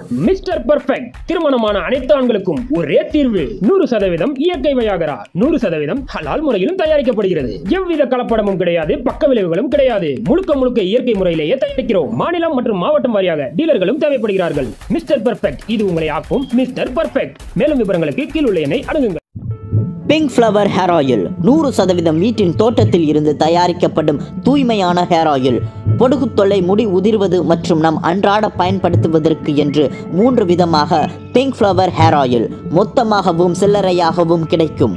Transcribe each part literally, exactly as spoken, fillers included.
Mister perfect திருமணமான அனைத்து ஆண்களுக்கும் ஒரே தீர்வு. நூறு சதவீதம் இயற்கை வயாகரா, நூறு சதவீதம் ஹலால் முறையிலும் தயாரிக்கப்படுகிறது. எவ்வித கலப்படமும் கிடையாது, பக்க விளைவுகளும் கிடையாது. முழுக்க முழுக்க இயற்கை முறையிலேயே தயாரிக்கிறோம். மாநிலம் மற்றும் மாவட்டம் வாரியாக டீலர்களும் தேவைப்படுகிறார்கள். மிஸ்டர் பர்ஃபெக்ட் இது உங்களை ஆக்கும் மிஸ்டர் பர்ஃபெக்ட். மேலும் விவரங்களுக்கு கீழுள்ள எண்ணை அணுகுங்கள். பிங்க் ஃப்ளவர் ஹேர் ஆயில் நூறு சதவீதம் வீட்டின் தோட்டத்தில் இருந்து தயாரிக்கப்படும் தூய்மையான ஹேர் ஆயில். பொடுகு தொல்லை, முடி உதிர்வது மற்றும் நம் அன்றாட பயன்படுத்துவதற்கு என்று மூன்று விதமாக பிங்க் ஃப்ளவர் ஹேர் ஆயில் மொத்தமாகவும் சில்லறையாகவும் கிடைக்கும்.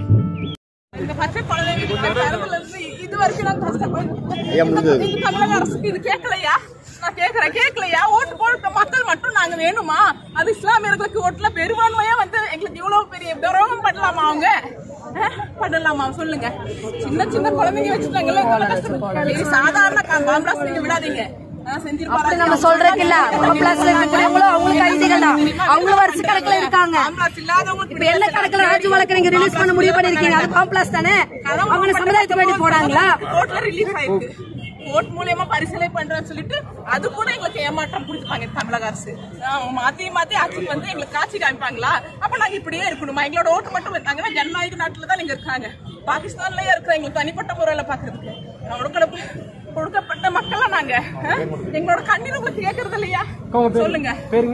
மக்கள் மட்டும் நாங்க வேணுமா? அது இஸ்லாமியர்களுக்கு ஓட்டுல பெரும்பான்மையா வந்து எங்களுக்கு இவ்வளவு பெரிய துரோகம் பண்ணலாமா? அவங்க பண்ணலாமா சொல்லுங்க? சின்ன சின்ன குழந்தைங்க வச்சுட்டாங்கல்ல, சாதாரண காம்ப்ளாஸ் நீங்க விடாதீங்க. நம்ம சொல்றதுக்கு இல்ல, காம்ப்ளாஸ்ல இருக்கவங்களும் அவங்களுக்கு கைதிகள் தான். அவங்களும் வருஷ கணக்குல இருக்காங்க. இப்ப என்ன கணக்குல ராஜு வழக்கு நீங்க ரிலீஸ் பண்ண முடிவு பண்ணிருக்கீங்க? அது காம்ப்ளாஸ் தானே? அவங்க சமுதாயத்துக்கு வேண்டி போடாங்களா? கோர்ட்ல ரிலீஸ் ஆயிருக்கு. கோர்ட் மூலியமா பரிசீலனை பண்றேன்னு சொல்லிட்டு அது கூட எங்களுக்கு ஏமாற்றம் கொடுத்துப்பாங்க தமிழக அரசு. மாத்தி மாத்தி ஆட்சி வந்து எங்களுக்கு காட்சி காமிப்பாங்களா? அப்ப நாங்க இப்படியே இருக்கணுமா? எங்களோட ஓட்டு மட்டும் வந்தாங்கன்னா ஜனநாயக நாட்டுல தான் நீங்க இருக்காங்க. பாகிஸ்தான்லயே இருக்கிற எங்களுக்கு தனிப்பட்ட முறையில பாக்குறதுக்கு கொடுக்கப்பட்ட மக்கள் நாங்க. எங்களோட கண்ணீர் உங்களுக்கு கேட்கறது இல்லையா? சொல்லுங்க.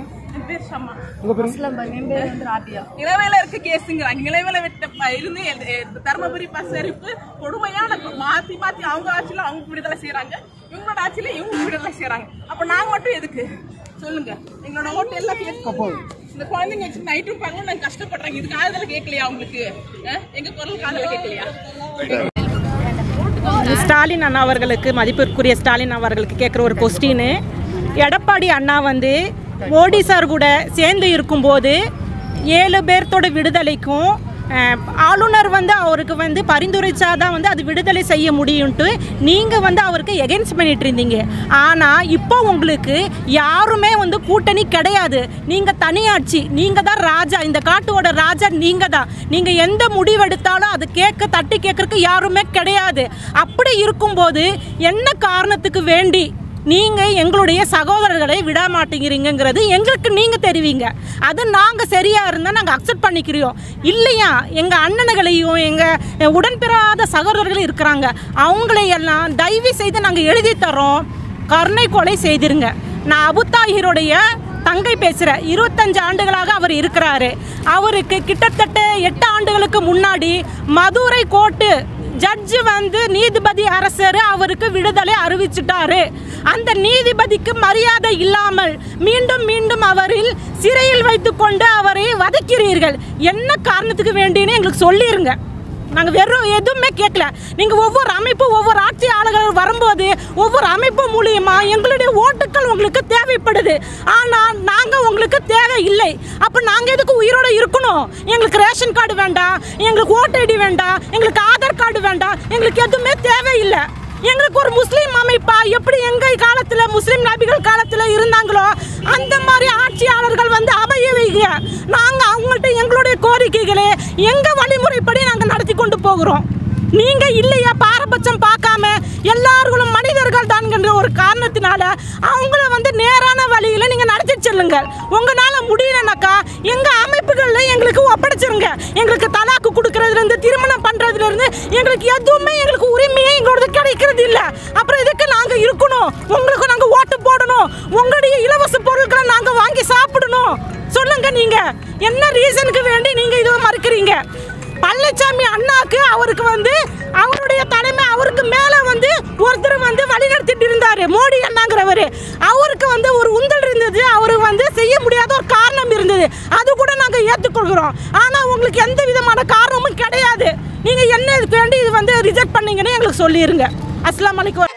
நிலவேல இருக்க கேஸுங்கிறாங்க. நிலவேல விட்ட இருந்து தர்மபுரி பஸ் எரிப்பு கொடுமையான மாத்தி மாத்தி அவங்க ஆட்சியில அவங்க விடுதலை செய்யறாங்க, இவங்களோட ஆட்சியில இவங்க விடுதலை செய்யறாங்க. அப்ப நாங்க மட்டும் எதுக்கு சொல்லுங்க? எங்களோட ஓட்டு எல்லாம் கேட்க இந்த குழந்தைங்க வச்சு நைட்டும் பாருங்க நாங்க கஷ்டப்படுறாங்க. இதுக்கு காதல கேட்கலையா? உங்களுக்கு எங்க குரல் காதல கேட்கலையா? ஸ்டாலின் அண்ணா அவர்களுக்கு, மதிப்பிற்குரிய ஸ்டாலின் அவர்களுக்கு கேட்குற ஒரு கொஸ்டின். எடப்பாடி அண்ணா வந்து மோடி சார் கூட சேர்ந்து இருக்கும்போது ஏழு பேர்த்தோட விடுதலைக்கும் ஆளுநர் வந்து அவருக்கு வந்து பரிந்துரைச்சாதான் வந்து அது விடுதலை செய்ய முடியும்ட்டு நீங்கள் வந்து அவருக்கு எகென்ஸ்ட் பண்ணிட்டு இருந்தீங்க. ஆனால் இப்போ உங்களுக்கு யாருமே வந்து கூட்டணி கிடையாது. நீங்கள் தனியாட்சி, நீங்கள் தான் ராஜா, இந்த காட்டோட ராஜா நீங்கள் தான். நீங்கள் எந்த முடிவெடுத்தாலும் அது கேட்க தட்டி கேட்கறதுக்கு யாருமே கிடையாது. அப்படி இருக்கும்போது என்ன காரணத்துக்கு வேண்டி நீங்கள் எங்களுடைய சகோதரர்களை விட மாட்டேங்கிறீங்கிறது எங்களுக்கு நீங்கள் தெரிவிங்க. அது நாங்கள் சரியாக இருந்தால் நாங்கள் அக்செப்ட் பண்ணிக்கிறோம். இல்லையா எங்கள் அண்ணனுகளையும் எங்கள் உடன்பிறாத சகோதரர்களும் இருக்கிறாங்க, அவங்களையெல்லாம் தயவு செய்து நாங்கள் எழுதி தரோம், கருணை கொலை செய்திருங்க. நான் அபுத்தாஹிருடைய தங்கை பேசுகிறேன். இருபத்தஞ்சு ஆண்டுகளாக அவர் இருக்கிறாரு. அவருக்கு கிட்டத்தட்ட எட்டு ஆண்டுகளுக்கு முன்னாடி மதுரை கோர்ட்டு ஜட்ஜு வந்து நீதிபதி அரசர் அவருக்கு விடுதலை அறிவிச்சிட்டாரு. அந்த நீதிபதிக்கு மரியாதை இல்லாமல் மீண்டும் மீண்டும் அவரில் சிறையில் வைத்துக்கொண்டு அவரை வதைக்கிறீர்கள். என்ன காரணத்துக்கு வேண்டின்னு எங்களுக்கு சொல்லிருங்க. நாங்கள் வெறும் எதுவுமே கேட்கல. நீங்கள் ஒவ்வொரு அமைப்பு ஒவ்வொரு ஆட்சியாளர்கள் வரும்போது ஒவ்வொரு அமைப்பு மூலியமாக எங்களுடைய ஓட்டுக்கள் உங்களுக்கு தேவைப்படுது. ஆனால் நாங்கள் உங்களுக்கு தேவை இல்லை. அப்போ நாங்கள் எதுக்கு உயிரோடு இருக்கணும்? எங்களுக்கு ரேஷன் கார்டு வேண்டாம், எங்களுக்கு ஓட்டு ஐடி வேண்டாம், எங்களுக்கு ஆதார் கார்டு வேண்டாம், எங்களுக்கு எதுவுமே தேவையில்லை. எங்களுக்கு ஒரு முஸ்லீம் அமைப்பா எப்படி எங்கள் காலத்தில் முஸ்லீம் நபிகள் காலத்தில் இருந்தாங்களோ அந்த மாதிரி ஆட்சியாளர்கள் வந்து அபய வைங்க. நாங்கள் அவங்கள்ட்ட எங்களுடைய கோரிக்கைகளை எங்கள் வழிமுறைப்படி நாங்கள் நடத்தி கொண்டு போகிறோம். நீங்கள் இல்லையா பாரபட்சம் பார்க்காம எல்லார்களும் மனிதர்கள் தான்கின்ற ஒரு காரணத்தினால அவங்கள வந்து நேரான வழியில் நீங்கள் நடத்தி செல்லுங்கள். உங்களால் முடியலனாக்கா எங்கள் அமைப்புகளில் எங்களுக்கு ஒப்படைச்சிருங்க. எங்களுக்கு தலாக்கு கொடுக்கறதுலேருந்து திருமணம் பண்ணுறதுலேருந்து எங்களுக்கு எதுவுமே எங்களுக்கு உரிமையே எங்களோட கிடைக்கிறது இல்லை. அப்புறம் இதுக்கு நாங்கள் இருக்கணும், உங்களுக்கு நாங்கள் ஓட்டு போடணும், உங்களுடைய இலவச பொருட்களை நாங்கள் வாங்கி சாப்பிடணும். சொல்லுங்க, நீங்கள் என்ன ரீசனுக்கு வேண்டி நீங்கள் இதை மறுக்கிறீங்க? பழனிசாமி அண்ணாக்கு அவருக்கு வந்து அவருடைய தலைமை, அவருக்கு மேலே வந்து ஒருத்தர் வந்து வழிநடத்திட்டு இருந்தார், மோடி அண்ணாங்கிறவர். அவருக்கு வந்து ஒரு உந்தல் இருந்தது, அவருக்கு வந்து செய்ய முடியாத ஒரு காரணம் இருந்தது. அது கூட நாங்கள் ஏற்றுக்கொள்கிறோம். ஆனால் உங்களுக்கு எந்த விதமான காரணமும் கிடையாது. நீங்கள் என்ன இதுக்கு வேண்டி இது வந்து ரிஜெக்ட் பண்ணீங்கன்னு எங்களுக்கு சொல்லிடுங்க. அஸ்ஸலாமு அலைக்கும்.